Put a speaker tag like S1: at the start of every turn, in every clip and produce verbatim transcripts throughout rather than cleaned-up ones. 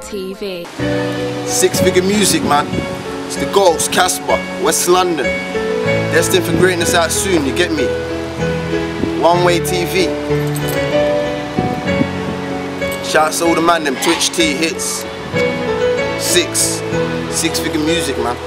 S1: T V.
S2: Six figure music, man. It's the Ghost, Casper, West London. Destined for greatness out soon, you get me? One Way T V. Shouts to all the man, them Twitch T hits. Six. Six figure music, man.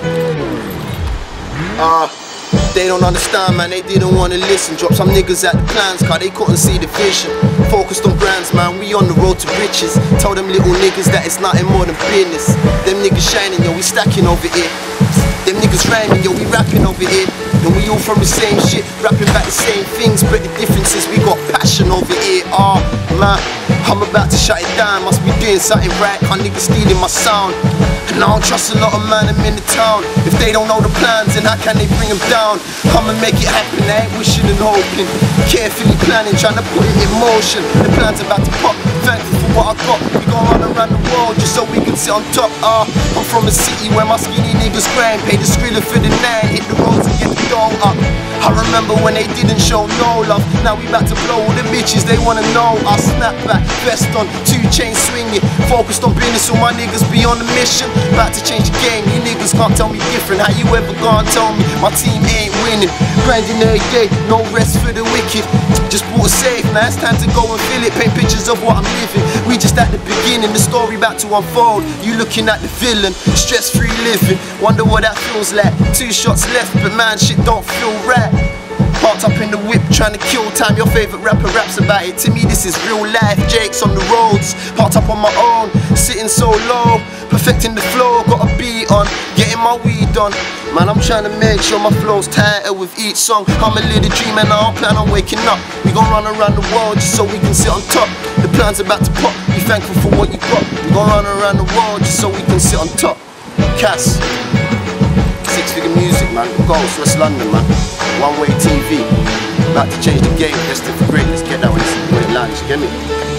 S2: Ah. Uh, They don't understand, man, they didn't want to listen. Drop some niggas at the plans, cause they couldn't see the vision. Focused on brands, man, we on the road to riches. Tell them little niggas that it's nothing more than business. Them niggas shining, yo, we stacking over here. Them niggas rhyming, yo, we rapping over here. And we all from the same shit, rapping back the same things. But the difference is we got passion over here. Ah, oh, man, I'm about to shut it down. Must be doing something right, cause niggas stealing my sound. And I don't trust a lot of man, I'm in the town. If they don't know the plans, then how can they bring them down? I'ma make it happen, I ain't wishing and hoping. Carefully planning, trying to put it in motion. The plan's about to pop, thankful for what I got. We gon' run around the world just so we can sit on top. Ah, uh, I'm from a city where my skinny niggas grind. Pay the skrilla for the nine, hit the roads and get the dough up. I remember when they didn't show no love. Now we about to blow all the bitches, they wanna know. I snap back, vest on, two chains swinging. Focused on business, all my niggas be on the mission. About to change the game, you niggas can't tell me different. How you ever gonna tell me my team ain't winning? Grinding every day, no rest for the wicked. Just bought a safe, now it's time to go and fill it. Paint pictures of what I'm living. We just at the beginning, the story about to unfold. You looking at the villain, stress-free living. Wonder what that feels like. Two shots left, but man, shit don't feel right. Parked up in the whip, trying to kill time. Your favourite rapper raps about it. To me, this is real life. Jake's on the roads, parked up on my own, sitting so low, perfecting the flow. Got a beat on, getting my weed on. Man, I'm trying to make sure my flow's tighter with each song. I'm a little dream and I don't plan on waking up. We gon' run around the world just so we can sit on top. The plan's about to pop. Be thankful for what you got. We gon' run around the world just so we can sit on top. Cass. Six figure music, man. Ghost, West London, man. One Way T V. About to change the game, destined for greatness. Get that when it lands, you get me?